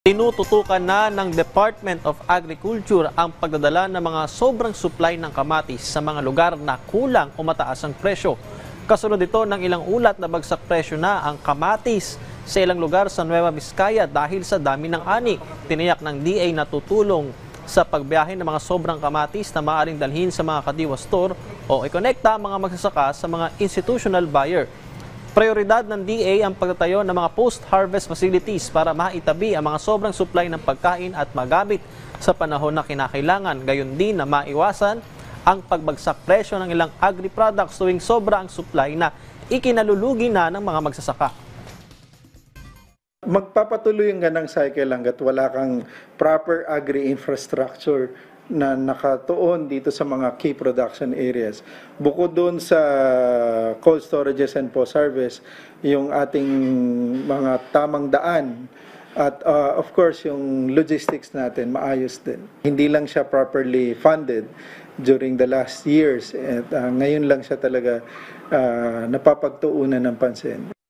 Tinututukan na ng Department of Agriculture ang pagdadala ng mga sobrang supply ng kamatis sa mga lugar na kulang o mataas ang presyo. Kasunod ito ng ilang ulat na bagsak presyo na ang kamatis sa ilang lugar sa Nueva Vizcaya dahil sa dami ng ani. Tiniyak ng DA na tutulong sa pagbiyahe ng mga sobrang kamatis na maaaring dalhin sa mga kadiwa store o ikonekta ang mga magsasaka sa mga institutional buyer. Prioridad ng DA ang pagtatayo ng mga post-harvest facilities para maitabi ang mga sobrang supply ng pagkain at magamit sa panahon na kinakailangan. Gayon din na maiwasan ang pagbagsak presyo ng ilang agri-products tuwing sobra ang supply na ikinalulugi na ng mga magsasaka. Magpapatuloy yung ganang cycle hanggat wala kang proper agri-infrastructure na nakatuon dito sa mga key production areas. Bukod doon sa cold storages and post-harvest, yung ating mga tamang daan at of course yung logistics natin maayos din. Hindi lang siya properly funded during the last years at ngayon lang siya talaga napapagtuunan ng pansin.